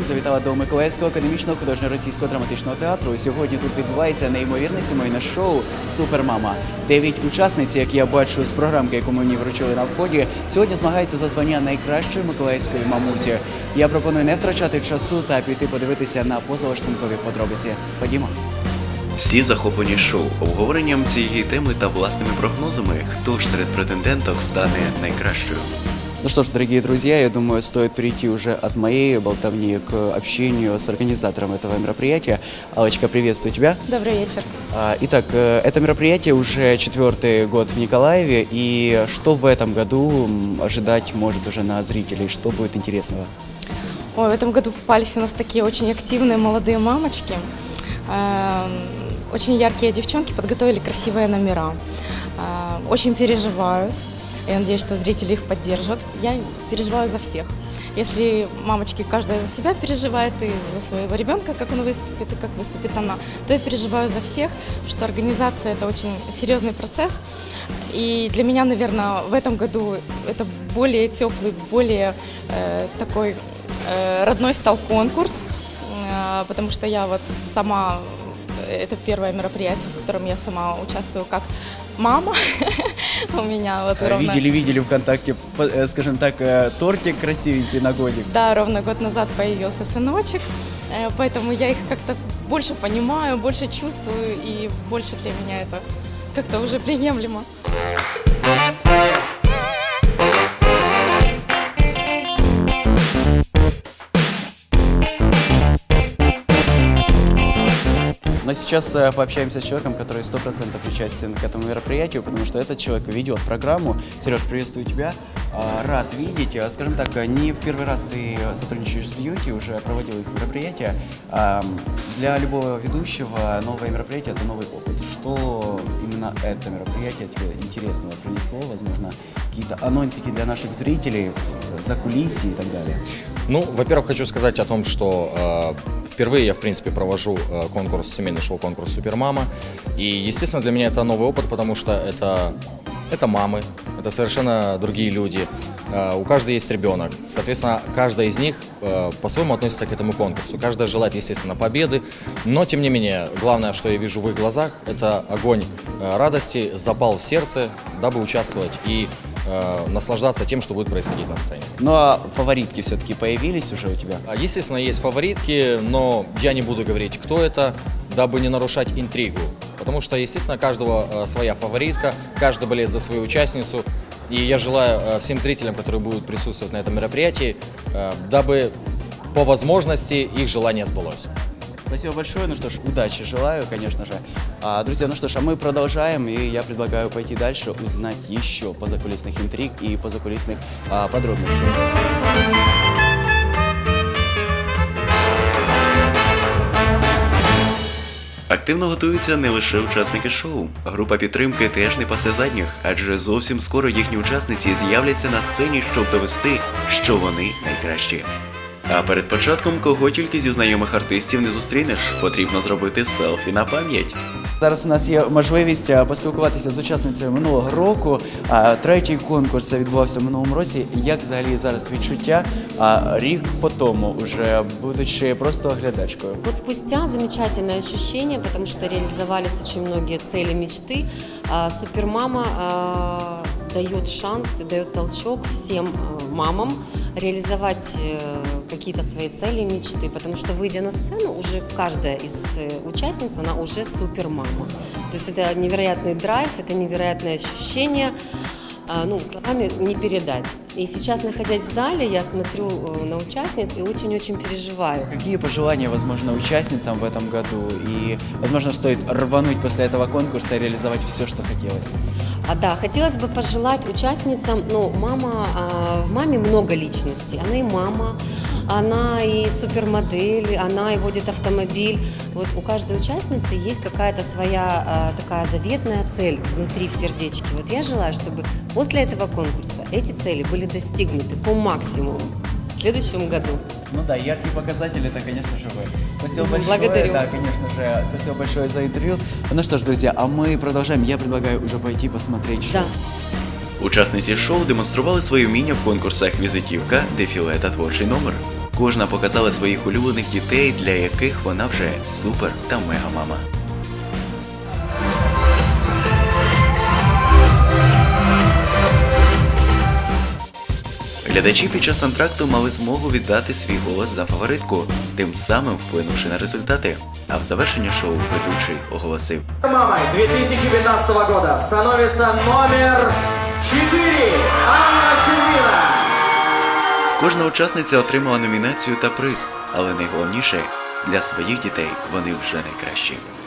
Україн завітала до Миколаївського академічного художньо-російського драматичного театру. Сьогодні тут відбувається неймовірне сімейне шоу «Супермама». 9 учасниць, як я бачу з програмки, яку мені вручили на вході, сьогодні змагаються за звання найкращої миколаївської мамусі. Я пропоную не втрачати часу та піти подивитися на позалаштункові подробиці. Ходімо. Всі захоплені шоу, обговоренням цієї теми та власними прогнозами, хто ж серед претенденток стане найкращою. Ну что ж, дорогие друзья, я думаю, стоит перейти уже от моей болтовни к общению с организатором этого мероприятия. Аллочка, приветствую тебя. Добрый вечер. Итак, это мероприятие уже 4-й год в Николаеве, и что в этом году ожидать может уже на зрителей, что будет интересного? Ой, в этом году попались у нас такие очень активные молодые мамочки. Очень яркие девчонки подготовили красивые номера. Очень переживают. Я надеюсь, что зрители их поддержат. Я переживаю за всех. Если мамочки каждая за себя переживает и за своего ребенка, как он выступит и как выступит она, то я переживаю за всех, что организация – это очень серьезный процесс. И для меня, наверное, в этом году это более теплый, более такой родной стал конкурс, потому что я вот сама… Это первое мероприятие, в котором я сама участвую как мама. У меня вот ровно… Видели ВКонтакте, скажем так, тортик красивенький на годик. Да, ровно год назад появился сыночек, поэтому я их как-то больше понимаю, больше чувствую, и больше для меня это как-то уже приемлемо. Но сейчас пообщаемся с человеком, который 100% причастен к этому мероприятию, потому что этот человек ведет программу. Сереж, приветствую тебя. Рад видеть. Скажем так, не в первый раз ты сотрудничаешь с Бьюти, уже проводил их мероприятия. Для любого ведущего новое мероприятие – это новый опыт. Что именно это мероприятие тебе интересного принесло? Возможно, какие-то анонсики для наших зрителей, закулисье и так далее? Ну, во-первых, хочу сказать о том, что впервые я, в принципе, провожу конкурс, семейный шоу-конкурс «Супермама». И, естественно, для меня это новый опыт, потому что это мамы, это совершенно другие люди. У каждой есть ребенок. Соответственно, каждая из них по-своему относится к этому конкурсу. Каждая желает, естественно, победы. Но, тем не менее, главное, что я вижу в их глазах, это огонь радости, запал в сердце, дабы участвовать и наслаждаться тем, что будет происходить на сцене. Ну а фаворитки все-таки появились уже у тебя? Естественно, есть фаворитки, но я не буду говорить, кто это, дабы не нарушать интригу. Потому что, естественно, у каждого своя фаворитка, каждый болеет за свою участницу. И я желаю всем зрителям, которые будут присутствовать на этом мероприятии, дабы по возможности их желание сбылось. Спасибо большое. Ну что ж, удачи желаю, конечно же. Друзья, ну что ж, а мы продолжаем, и я предлагаю пойти дальше, узнать еще позакулисных интриг и позакулисных подробностей. Активно готуються не лише учасники шоу. Група підтримки теж не пасе задніх, адже зовсім скоро їхні учасниці з'являться на сцені, щоб довести, що вони найкращі. А перед початком кого тільки зі знайомих артистів не зустрінеш, потрібно зробити селфі на пам'ять. Зараз у нас є можливість поспілкуватися з учасницею минулого року. Третій конкурс відбувався в минулому році. Як взагалі зараз відчуття рік по тому, уже будучи просто глядачкою? Вот спустя замечательное ощущение, потому что реализовались очень многие цели, мечты. Супермама дает шанс, дает толчок всем мамам реализовать какие-то свои цели и мечты, потому что, выйдя на сцену, уже каждая из участниц, она уже супермама. То есть это невероятный драйв, это невероятное ощущение, ну, словами не передать. И сейчас, находясь в зале, я смотрю на участниц и очень-очень переживаю. Какие пожелания, возможно, участницам в этом году? И, возможно, стоит рвануть после этого конкурса и реализовать все, что хотелось? Да, хотелось бы пожелать участницам, ну, в маме много личностей. Она и мама, она и супермодель, она и водит автомобиль. Вот у каждой участницы есть какая-то своя такая заветная цель внутри в сердечке. Вот я желаю, чтобы после этого конкурса эти цели были достигнуты по максимуму в следующем году. Ну да, яркий показатель это, конечно же, вы. Спасибо большое. Благодарю. Да, конечно же, спасибо большое за интервью. Ну что ж, друзья, а мы продолжаем. Я предлагаю уже пойти посмотреть шоу. Да. Учасниці шоу демонстрували своє вміння в конкурсах «Візитівка», «Дефіле» та «Творчий номер». Кожна показала своїх улюблених дітей, для яких вона вже супер та мега-мама. Глядачі під час антракту мали змогу віддати свій голос за фаворитку, тим самим вплинувши на результати. А в завершенні шоу ведучий оголосив: Мамой 2015 года становится номер 4 Анна Щербина. Кожна учасниця отримала номінацію та приз, але найголовніше – для своїх дітей вони вже найкращі.